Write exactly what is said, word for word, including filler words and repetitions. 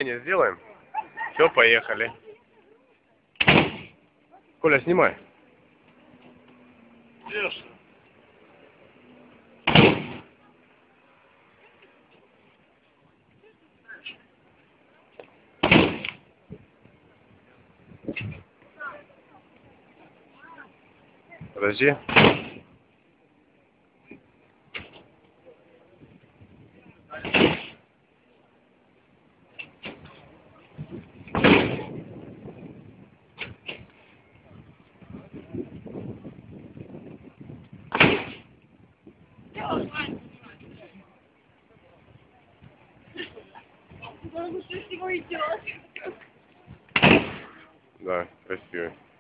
Не сделаем? Все, поехали. Коля, снимай. Держи. Подожди. Что с него идет? Да, красиво.